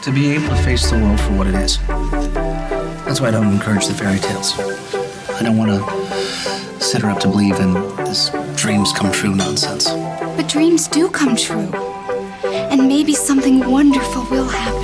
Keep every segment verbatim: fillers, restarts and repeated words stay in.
to be able to face the world for what it is. That's why I don't encourage the fairy tales. I don't want to set her up to believe in this dreams come true nonsense. But dreams do come true. And maybe something wonderful will happen.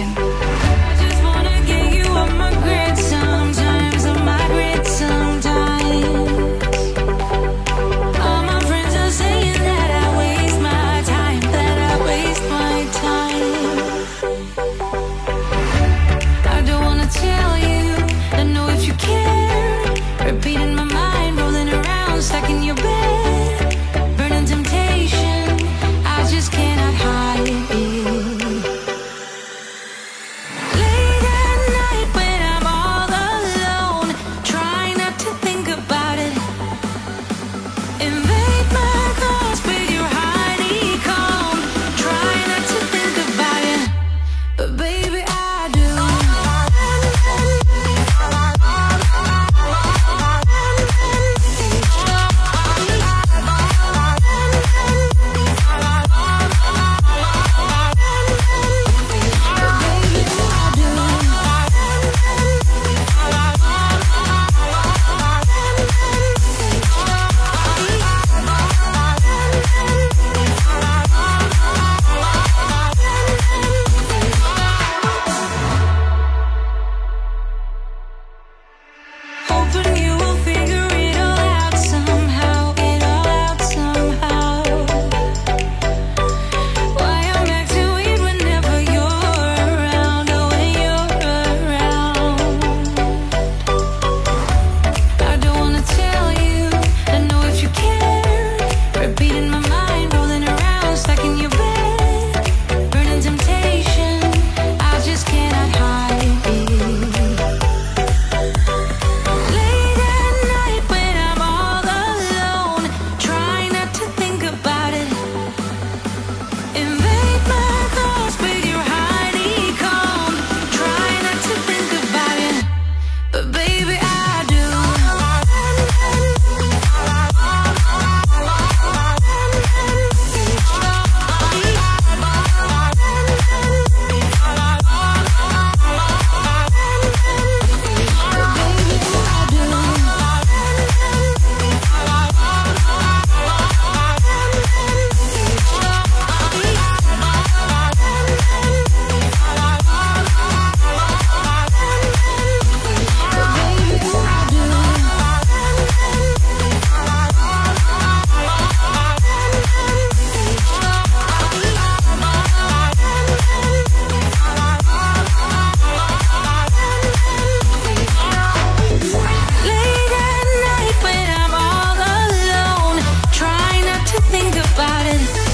Think about it.